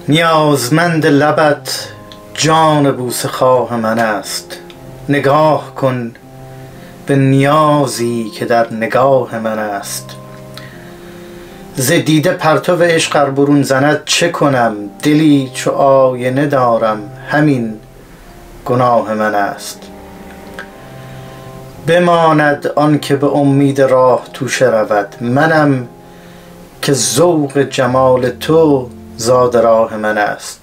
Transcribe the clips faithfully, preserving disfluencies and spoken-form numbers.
نیازمند لبت جان بوسه خواه من است. نگاه کن به نیازی که در نگاه من است. ز دیده پرتو عشق ار برون زند چه کنم؟ دلی چو آینه دارم همین گناه من است. بماند آن که به امید راه توشه رود، منم که ذوق جمال تو زاد راه من است.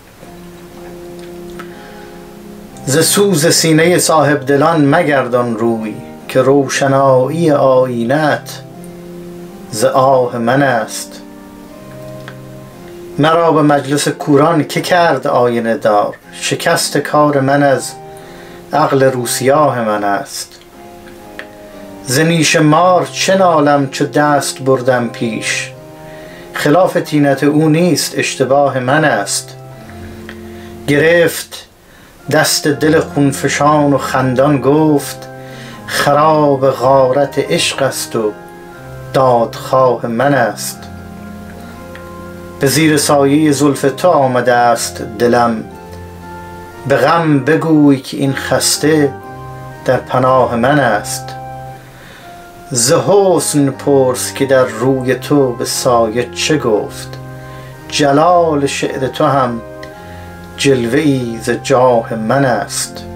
ز سوز سینه صاحب دلان مگردان روی، که روشنایی آیینه‌ات ز آه من است. مرا به مجلس کوران که کرد آینه دار، شکست کار من از عقل روسیاه من است. ز نیش مار چه نالم چو دست بردم پیش، خلاف طینت او نیست اشتباه من است. گرفت دست دل خونفشان و خندان گفت، خراب غارت عشق است و دادخواه من است. به زیر سایه زلف تو آمده است دلم، به غم بگوی که این خسته در پناه من است. ز حسن پرس که در روی تو به سایه چه گفت، جلال شعر تو هم جلوه ای ز جاه من است.